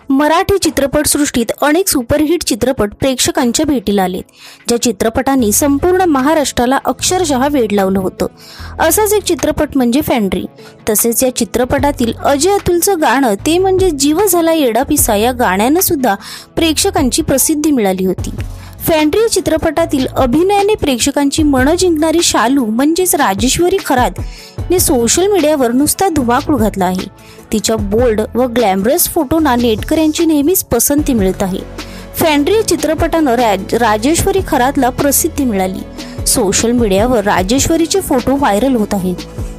मराठी चित्रपटसृष्टीत अनेक सुपरहिट चित्रपट प्रेक्षकांच्या भेटीला आलेत, ज्या चित्रपटांनी संपूर्ण महाराष्ट्राला अक्षरशः वेड लावलं होतं। असाच एक चित्रपट म्हणजे फॅन्ड्री। तसेच या चित्रपटातील अजय अतुलचं गाणं ते म्हणजे जीव झाला येडा पिसा या गाण्यानं सुद्धा प्रेक्षकांची प्रसिद्धी मिळाली होती। फॅन्ड्री चित्रपटातील अभिनयाने प्रेक्षकांची मनं जिंकणारी शालू म्हणजेच राजेश्वरी खरात ने सोशल मीडियावर नुसता धुमाकूळ घातला आहे। तिच्या बोल्ड व ग्लॅमरस फोटोंना नेटकऱ्यांची नेहमीच पसंती मिळत आहे। फॅन्ड्री चित्रपटानं राजेश्वरी खरातला प्रसिद्धी मिळाली। सोशल मीडियावर राजेश्वरीचे फोटो व्हायरल होत आहेत।